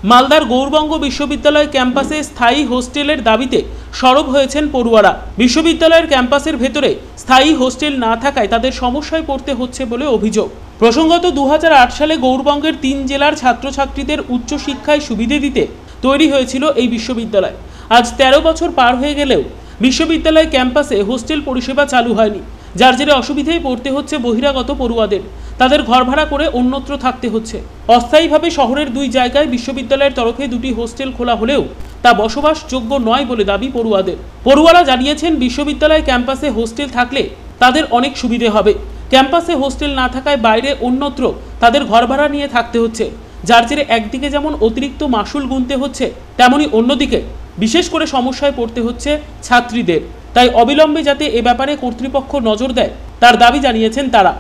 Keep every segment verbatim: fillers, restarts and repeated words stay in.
মালদার গৌরবঙ্গ বিশ্ববিদ্যালয় ক্যাম্পাসে স্থায়ী হোস্টেলের দাবিতে সরব হয়েছেন পড়ুয়ারা। বিশ্ববিদ্যালয়ের ক্যাম্পাসের ভেতরে স্থায়ী হোস্টেল না থাকায় তাদের সমস্যায় পড়তে হচ্ছে বলে অভিযোগ। প্রসঙ্গত দু হাজার আট সালে গৌরবঙ্গের তিন জেলার ছাত্রছাত্রীদের উচ্চশিক্ষায় সুবিধে দিতে তৈরি হয়েছিল এই বিশ্ববিদ্যালয়। আজ তেরো বছর পার হয়ে গেলেও বিশ্ববিদ্যালয় ক্যাম্পাসে হোস্টেল পরিষেবা চালু হয়নি, যার জেরে অসুবিধায় পড়তে হচ্ছে বহিরাগত পড়ুয়াদের। তাদের ঘর ভাড়া করে অন্যত্র থাকতে হচ্ছে। অস্থায়ীভাবে শহরের দুই জায়গায় বিশ্ববিদ্যালয়ের তরফে দুটি হোস্টেল খোলা হলেও তা বসবাসযোগ্য নয় বলে দাবি পড়ুয়াদের। পড়ুয়ারা জানিয়েছেন, বিশ্ববিদ্যালয় ক্যাম্পাসে হোস্টেল থাকলে তাদের অনেক সুবিধে হবে। ক্যাম্পাসে হোস্টেল না থাকায় বাইরে অন্যত্র তাদের ঘর ভাড়া নিয়ে থাকতে হচ্ছে, যার জেরে একদিকে যেমন অতিরিক্ত মাসুল গুনতে হচ্ছে, তেমনি অন্যদিকে বিশেষ করে সমস্যায় পড়তে হচ্ছে ছাত্রীদের। তাই অবিলম্বে যাতে এ ব্যাপারে কর্তৃপক্ষ নজর দেয় তার দাবি জানিয়েছেন তারা।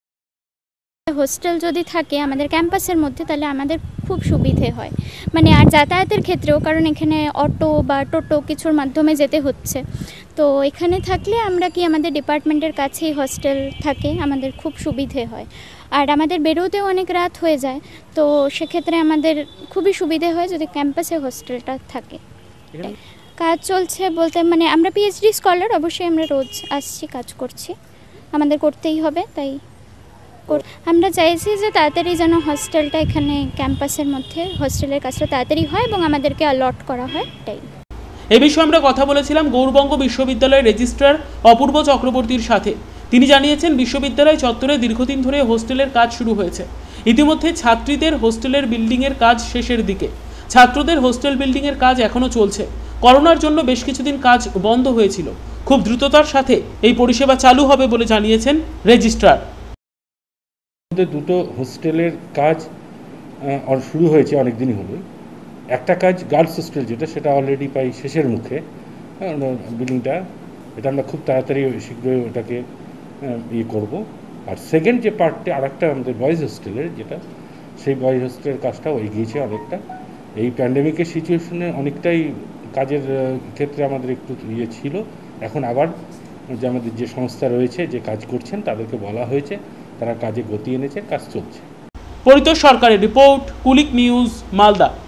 হোস্টেল যদি থাকে আমাদের ক্যাম্পাসের মধ্যে তাহলে আমাদের খুব সুবিধে হয়, মানে আর যাতায়াতের ক্ষেত্রেও, কারণ এখানে অটো বা টোটো কিছুর মাধ্যমে যেতে হচ্ছে। তো এখানে থাকলে আমরা কি আমাদের ডিপার্টমেন্টের কাছেই হোস্টেল থাকে, আমাদের খুব সুবিধে হয়। আর আমাদের বেরোতেও অনেক রাত হয়ে যায়, তো সেক্ষেত্রে আমাদের খুবই সুবিধে হয় যদি ক্যাম্পাসে হোস্টেলটা থাকে। কাজ চলছে বলতে মানে আমরা পিএইচডি স্কলার, অবশ্যই আমরা রোজ আসছি, কাজ করছি, আমাদের করতেই হবে। তাই আমরা চাইছি যে তাড়াতাড়ি যেন হোস্টেলটা এখানে ক্যাম্পাসের মধ্যে হোস্টেলের কাজটা তাড়াতাড়ি হয় এবং আমাদেরকে অলট করা হয়। তাই এ বিষয়ে আমরা কথা বলেছিলাম গৌরবঙ্গ বিশ্ববিদ্যালয়ের রেজিস্ট্রার অপূর্ব চক্রবর্তীর সাথে। তিনি জানিয়েছেন, বিশ্ববিদ্যালয় চত্বরে দীর্ঘদিন ধরে হোস্টেলের কাজ শুরু হয়েছে। ইতিমধ্যে ছাত্রীদের হোস্টেলের বিল্ডিংয়ের কাজ শেষের দিকে, ছাত্রদের হোস্টেল বিল্ডিংয়ের কাজ এখনও চলছে। করোনার জন্য বেশ কিছুদিন কাজ বন্ধ হয়েছিল। খুব দ্রুততার সাথে এই পরিষেবা চালু হবে বলে জানিয়েছেন রেজিস্ট্রার। দুটো হোস্টেলের কাজ শুরু হয়েছে অনেক দিনই হলো। একটা কাজ গার্লস হোস্টেল, যেটা সেটা অলরেডি প্রায় শেষের মুখে বিল্ডিংটা, এটা আমরা খুব তাড়াতাড়ি শীঘ্রই ওটাকে ইয়ে করব। আর সেকেন্ড যে পার্টটা আর একটা আমাদের বয়েজ হোস্টেলের, যেটা সেই বয়েজ হোস্টেলের কাজটাও এগিয়েছে অনেকটা। এই প্যান্ডেমিকের সিচুয়েশনে অনেকটাই কাজের ক্ষেত্রে আমাদের একটু ইয়ে ছিল। এখন আবার যে আমাদের যে সংস্থা রয়েছে যে কাজ করছেন তাদেরকে বলা হয়েছে, তারা কাজে গতি এনেছে, কাজ চলছে। পরিতোষ সরকারের রিপোর্ট, কুলিক নিউজ, মালদা।